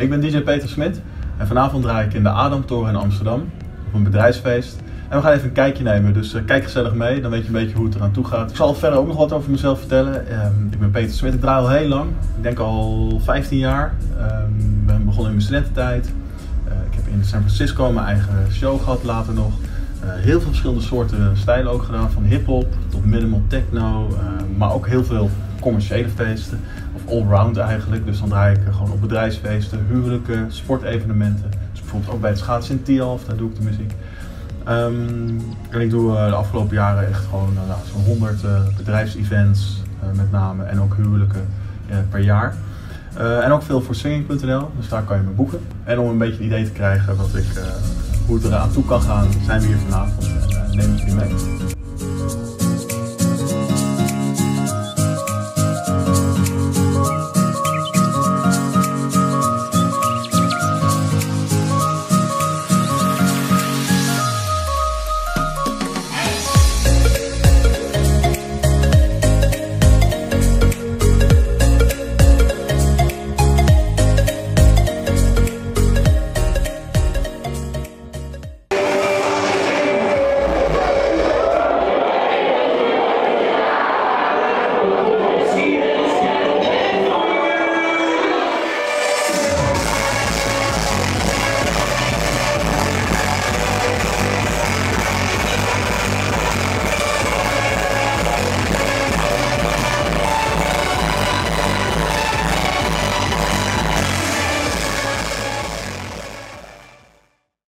Ik ben DJ Peter Smit en vanavond draai ik in de Adamtoren in Amsterdam op een bedrijfsfeest. En we gaan even een kijkje nemen, dus kijk gezellig mee, dan weet je een beetje hoe het eraan toe gaat. Ik zal verder ook nog wat over mezelf vertellen. Ik ben Peter Smit, ik draai al heel lang, ik denk al 15 jaar. Ik ben begonnen in mijn studententijd. Ik heb in San Francisco mijn eigen show gehad, later nog. Heel veel verschillende soorten stijlen ook gedaan, van hip-hop tot minimal techno, maar ook heel veel commerciële feesten, of allround eigenlijk. Dus dan draai ik gewoon op bedrijfsfeesten, huwelijken, sportevenementen. Dus bijvoorbeeld ook bij het schaatsen in Tialf, daar doe ik de muziek. En ik doe de afgelopen jaren echt gewoon zo'n 100 bedrijfsevents met name en ook huwelijken per jaar. En ook veel voor swinging.nl, dus daar kan je me boeken. En om een beetje een idee te krijgen hoe het eraan toe kan gaan, zijn we hier vanavond en neem ik jullie mee.